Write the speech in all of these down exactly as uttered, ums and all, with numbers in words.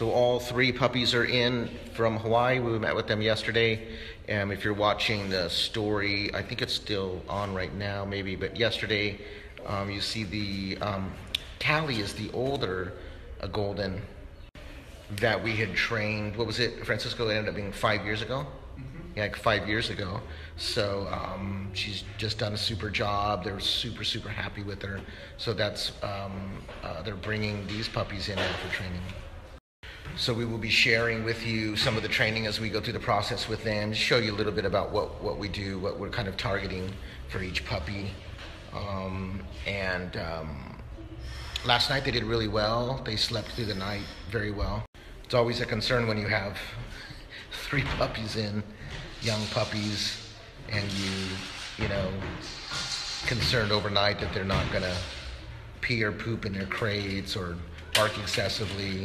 So all three puppies are in from Hawaii. We met with them yesterday. Um, if you're watching the story, I think it's still on right now, maybe. But yesterday, um, you see the um, Tally is the older uh, golden that we had trained. What was it, Francisco? It ended up being five years ago. Mm-hmm. Yeah, like five years ago. So um, she's just done a super job. They're super, super happy with her. So that's um, uh, they're bringing these puppies in now for training. So we will be sharing with you some of the training as we go through the process with them, show you a little bit about what, what we do, what we're kind of targeting for each puppy. Um, and um, last night they did really well. They slept through the night very well. It's always a concern when you have three puppies in, young puppies, and you, you know, concerned overnight that they're not gonna pee or poop in their crates or bark excessively.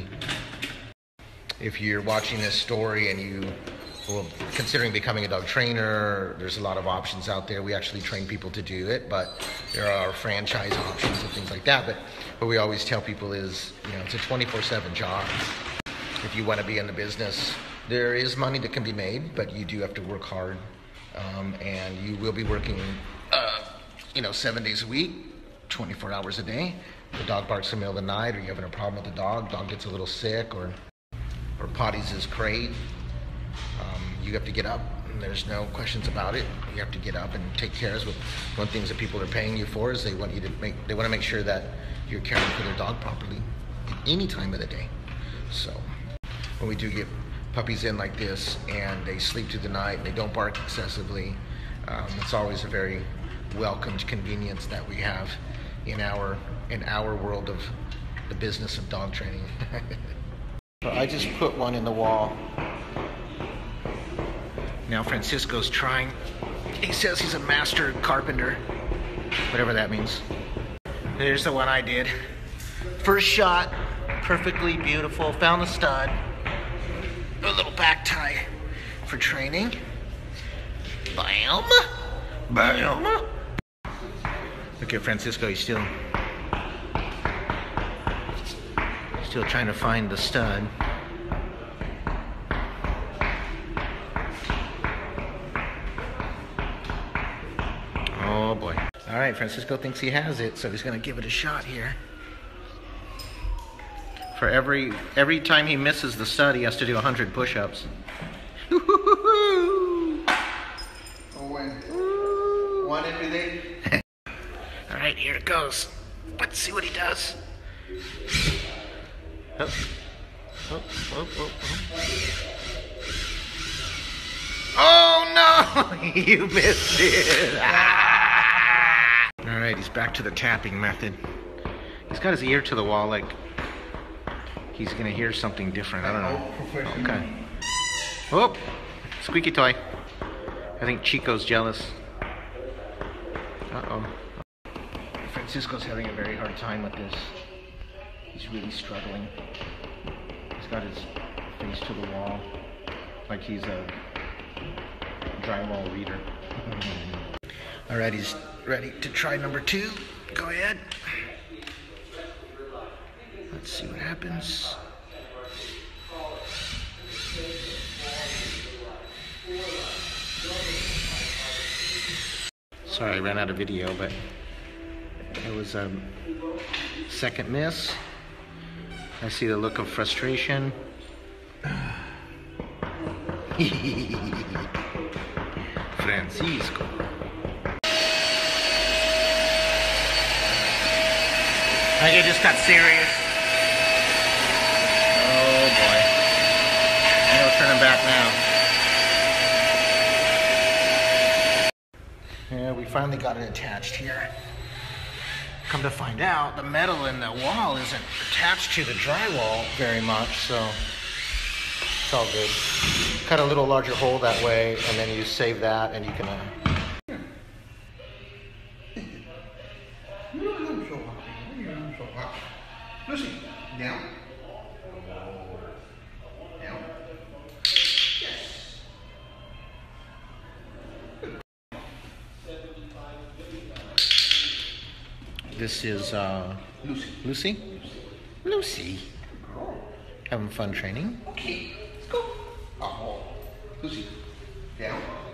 If you're watching this story and you well, considering becoming a dog trainer, there's a lot of options out there. We actually train people to do it, but there are franchise options and things like that. But what we always tell people is, you know, it's a twenty-four seven job. If you want to be in the business, there is money that can be made, but you do have to work hard, um, and you will be working, uh, you know, seven days a week, twenty-four hours a day. The dog barks in the middle of the night, or you're having a problem with the dog, dog gets a little sick, or or potties his crate. Um, you have to get up, and there's no questions about it. You have to get up and take care of it. One of the things that people are paying you for is they want you to make, they want to make sure that you're caring for their dog properly any time of the day. So when we do get puppies in like this and they sleep through the night and they don't bark excessively, um, it's always a very welcomed convenience that we have in our in our world of the business of dog training. So I just put one in the wall. Now Francisco's trying. He says he's a master carpenter, whatever that means. There's the one I did. First shot, perfectly beautiful. Found the stud. A little back tie for training. Bam, bam. Look at Francisco. He's still still trying to find the stud. Oh boy. All right, Francisco thinks he has it, so he's gonna give it a shot here. For every every time he misses the stud, he has to do one hundred push-ups. Oh, when? One every day? All right, here it goes. Let's see what he does. Oh, oh, oh, oh, oh. Oh no! You missed it. Ah! All right, he's back to the tapping method. He's got his ear to the wall, like he's gonna hear something different. I don't know. Okay. Oh, squeaky toy. I think Chico's jealous. Uh-oh. Francisco's having a very hard time with this. He's really struggling. He's got his face to the wall, like he's a drywall reader. All right, he's ready to try number two. Go ahead. Let's see what happens. Sorry, I ran out of video, but it was a second miss. I see the look of frustration. Francisco. I think it just got serious. Oh boy. No turning back now. Yeah, we finally got it attached here. Come to find out, the metal in the wall isn't attached to the drywall very much, so it's all good. Cut a little larger hole that way, and then you save that, and you can... Uh... Lucy, down. Down. Yes. This is uh, Lucy. Lucy? Lucy. Having fun training? Okay, let's go. Oh, Lucy, down.